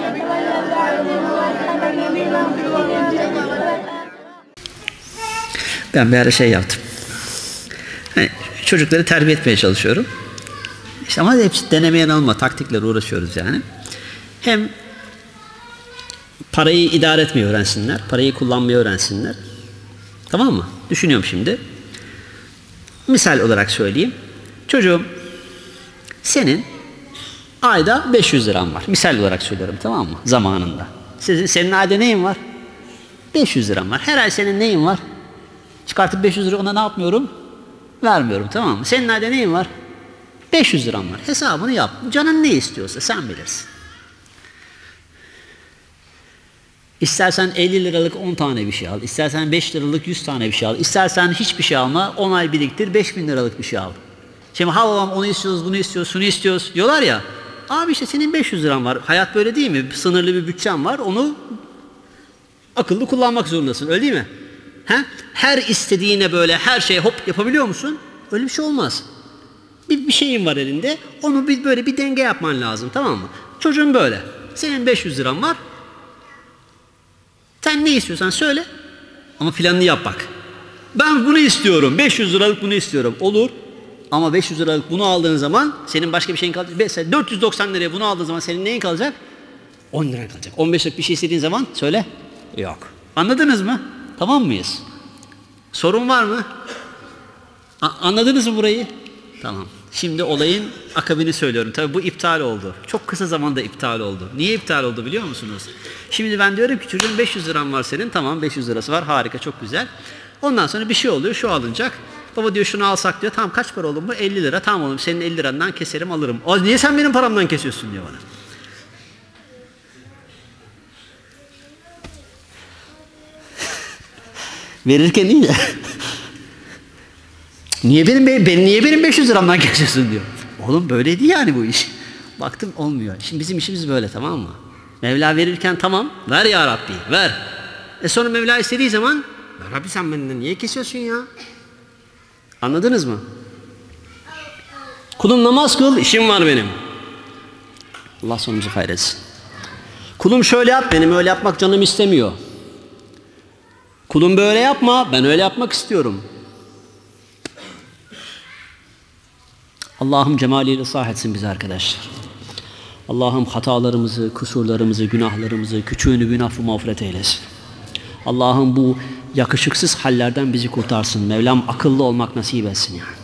Ben bir ara şey yaptım. Yani çocukları terbiye etmeye çalışıyorum. İşte ama hepsi denemeyen alma, taktiklerle uğraşıyoruz yani. Hem parayı idare etmeyi öğrensinler, parayı kullanmayı öğrensinler. Tamam mı? Düşünüyorum şimdi. Misal olarak söyleyeyim. Çocuğum, senin ayda 500 liran var. Misal olarak söylüyorum, tamam mı? Zamanında. Senin ayda neyin var? 500 liran var. Her ay senin neyin var? Çıkartıp 500 lira ona ne yapmıyorum? Vermiyorum, tamam mı? Senin ayda neyin var? 500 liran var. Hesabını yap. Canın ne istiyorsa sen bilirsin. İstersen 50 liralık 10 tane bir şey al. İstersen 5 liralık 100 tane bir şey al. İstersen hiçbir şey alma. 10 ay biriktir 5000 liralık bir şey al. Şimdi babam onu istiyoruz, bunu istiyoruz, şunu istiyoruz diyorlar ya. Abi işte senin 500 liran var. Hayat böyle değil mi? Sınırlı bir bütçen var. Onu akıllı kullanmak zorundasın. Öyle değil mi? He? Her istediğine böyle her şey hop yapabiliyor musun? Öyle bir şey olmaz. Bir şeyin var elinde. Onu böyle bir denge yapman lazım, tamam mı? Çocuğun böyle. Senin 500 liran var. Sen ne istiyorsan söyle. Ama planını yap bak. Ben bunu istiyorum. 500 liralık bunu istiyorum. Olur. Ama 500 liralık bunu aldığın zaman senin başka bir şeyin kalacak. Mesela 490 liraya bunu aldığın zaman senin neyin kalacak? 10 liran kalacak. 15 liralık bir şey istediğin zaman söyle. Yok. Anladınız mı? Tamam mıyız? Sorun var mı? Anladınız mı burayı? Tamam. Şimdi olayın akabini söylüyorum. Tabii bu iptal oldu. Çok kısa zamanda iptal oldu. Niye iptal oldu biliyor musunuz? Şimdi ben diyorum ki çocuğun 500 liran var senin. Tamam 500 lirası var. Harika, çok güzel. Ondan sonra bir şey oluyor. Şu alınacak. Baba diyor şunu alsak diyor. Tamam kaç para olur mu? 50 lira. Tamam oğlum senin 50 lirandan keserim alırım. Niye sen benim paramdan kesiyorsun diyor bana. Verirken iyi de. Niye benim 500 liramdan kesiyorsun diyor. Oğlum böyle değil yani bu iş. Baktım olmuyor. Şimdi bizim işimiz böyle, tamam mı? Mevla verirken tamam ver ya Rabbi ver. Sonra Mevla istediği zaman ya Rabbi sen benden niye kesiyorsun ya? Anladınız mı? Kulum namaz kıl, işim var benim. Allah sonumuzu hayretsin. Kulum şöyle yap, benim öyle yapmak canım istemiyor. Kulum böyle yapma, ben öyle yapmak istiyorum. Allah'ım cemaliyle ıslah etsin bizi arkadaşlar. Allah'ım hatalarımızı, kusurlarımızı, günahlarımızı, küçüğünü büyüğünü affı mağfiret eylesin. Allah'ım bu yakışıksız hallerden bizi kurtarsın. Mevlam akıllı olmak nasip etsin yani.